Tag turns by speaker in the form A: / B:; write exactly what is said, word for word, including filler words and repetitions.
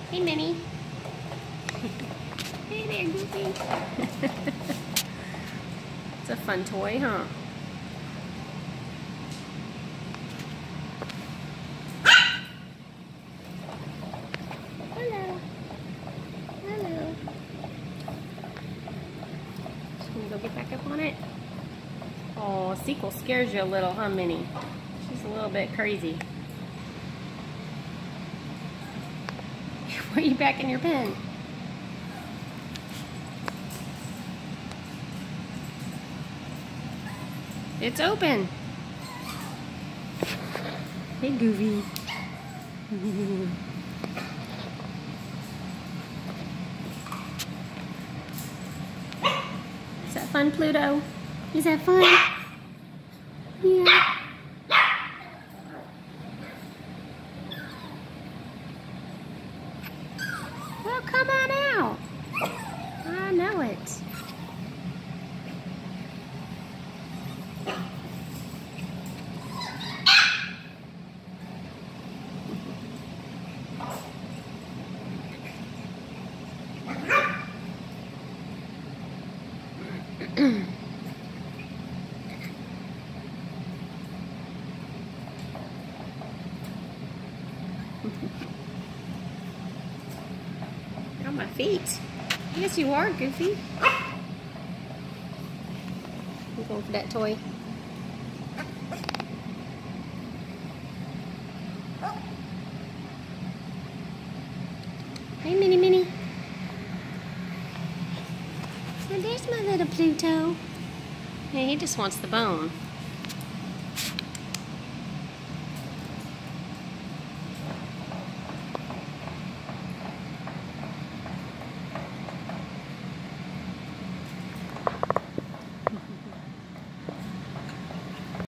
A: Hey, Minnie. Hey there, Goofy. It's a fun toy, huh? Hello. Hello. Can you go get back up on it? Oh, Sequel scares you a little, huh, Minnie? She's a little bit crazy. Why are you back in your pen? It's open. Hey, Goofy. Is that fun, Pluto? Is that fun? Yeah. Well, come on out. I know it. On my feet. Yes, you are, Goofy. You going for that toy? Hey, Minnie, Minnie. Oh, there's my little Pluto. Hey, he just wants the bone.